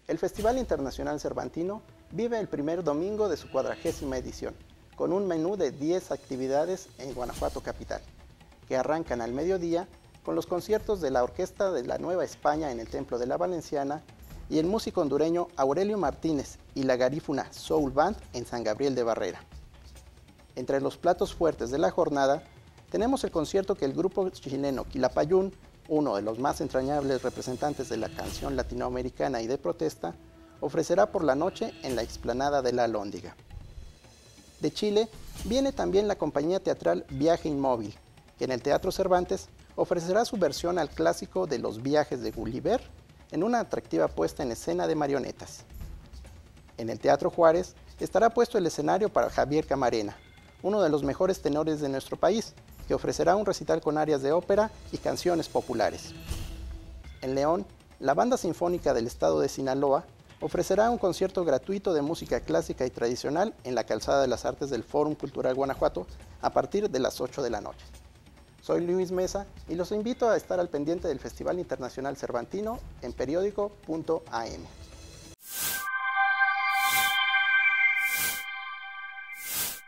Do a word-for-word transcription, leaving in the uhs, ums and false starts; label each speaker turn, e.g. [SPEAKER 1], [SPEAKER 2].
[SPEAKER 1] El Festival Internacional Cervantino vive el primer domingo de su cuadragésima edición, con un menú de diez actividades en Guanajuato capital, que arrancan al mediodía con los conciertos de la Orquesta de la Nueva España en el Templo de la Valenciana y el músico hondureño Aurelio Martínez y la Garífuna Soul Band en San Gabriel de Barrera. Entre los platos fuertes de la jornada tenemos el concierto que el grupo chileno Quilapayún, uno de los más entrañables representantes de la canción latinoamericana y de protesta, ofrecerá por la noche en la explanada de la Alhóndiga. De Chile viene también la compañía teatral Viaje Inmóvil, que en el Teatro Cervantes ofrecerá su versión al clásico de Los viajes de Gulliver en una atractiva puesta en escena de marionetas. En el Teatro Juárez estará puesto el escenario para Javier Camarena, uno de los mejores tenores de nuestro país, que ofrecerá un recital con arias de ópera y canciones populares. En León, la Banda Sinfónica del Estado de Sinaloa ofrecerá un concierto gratuito de música clásica y tradicional en la Calzada de las Artes del Fórum Cultural Guanajuato a partir de las ocho de la noche. Soy Luis Mesa y los invito a estar al pendiente del Festival Internacional Cervantino en periódico punto a m.